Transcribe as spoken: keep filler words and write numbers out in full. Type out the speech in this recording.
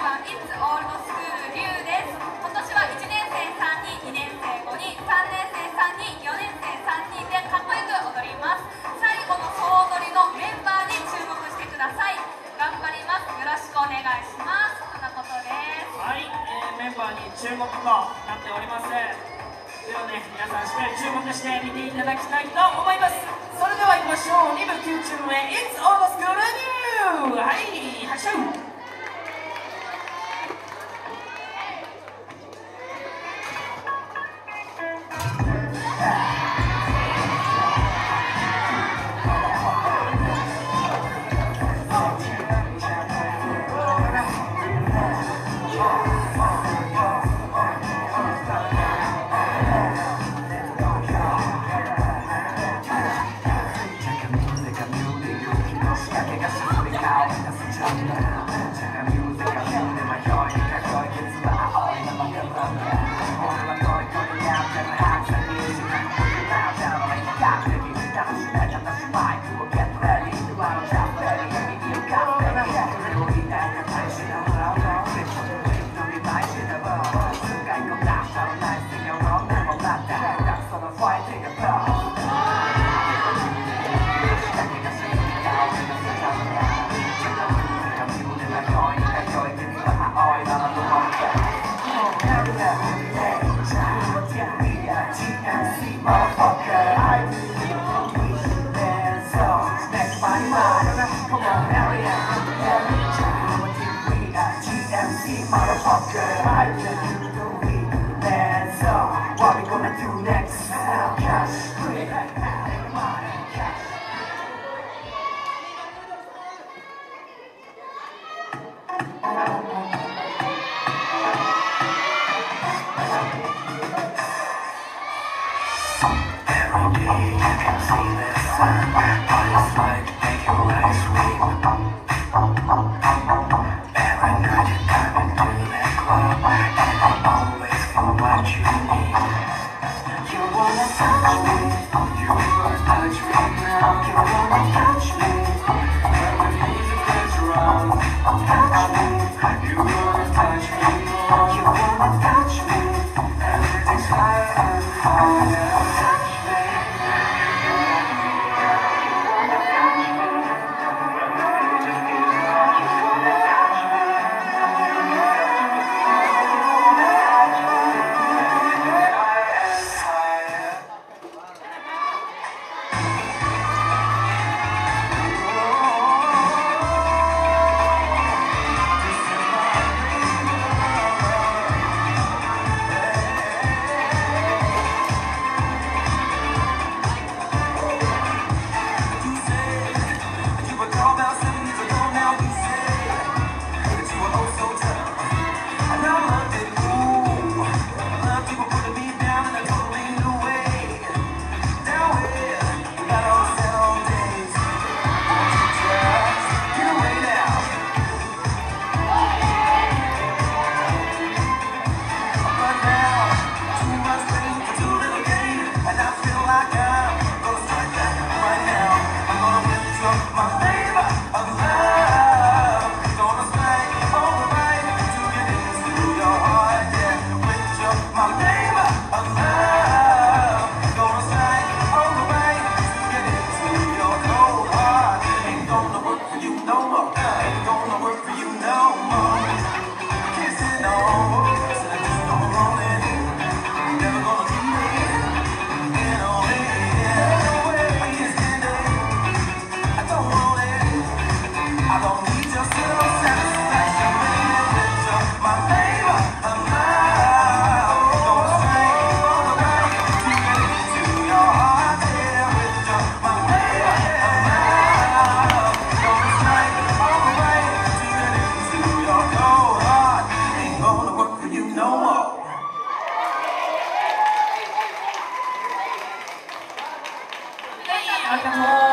は It's Old School リュウです。今年はいちねんせいさんにん、にねんせいごにん、さんねんせいさんにん、よねんせいさんにんでかっこよく踊ります。最後の総踊りのメンバーに注目してください。頑張ります。よろしくお願いします。こんなことです。 はい、えー、メンバーに注目となっております。ではね、皆さんしっかり注目して見ていただきたいと思います。それでは行きましょう。に部きゅうチーム目 It's Old School New。 はい、拍手。Motherfucker, I just do the weed. That's all. What we gonna do next? Cash, free, money, cash. Every day you can see the sun, but it's like make your life sweet. Every night you come into the club, and you always feel what you need. You wanna touch me, you wanna touch me now. You wanna touch me when the music is wrong. Touch me, you wanna touch me more. You wanna touch me, everything's higher and higher. Touch me. Gracias.